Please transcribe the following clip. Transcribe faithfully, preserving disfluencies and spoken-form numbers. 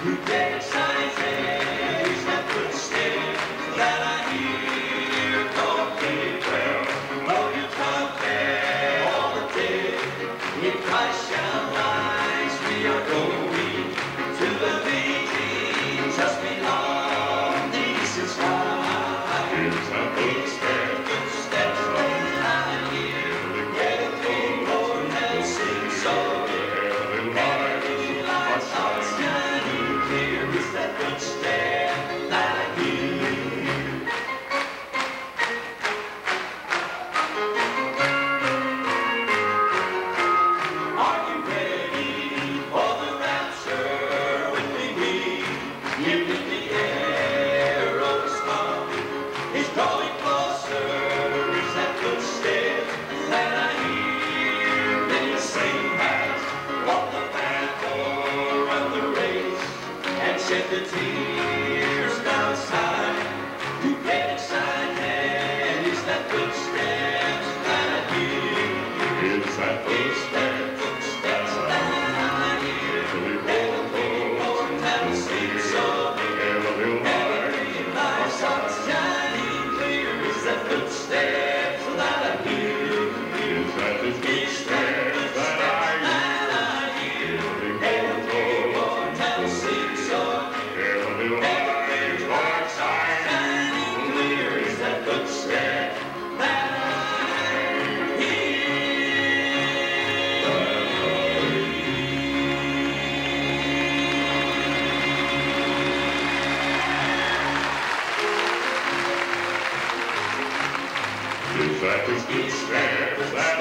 Get excited, here's that footstep that I hear talking. Well, oh, you talking all the day. In Christ shall rise, we are going to the meeting just beyond the eastern sky. Here's that footstep, footsteps that I hear. Every Lord has sing so. Shed the tears down side to get excited. It's that footsteps that I hear. It's that footsteps, footsteps that I hear. Every Lord has seen so. Every light starts shining clear. It's that footsteps that I hear. It's that footsteps that I hear. Every Lord has seen so. That is good stairs.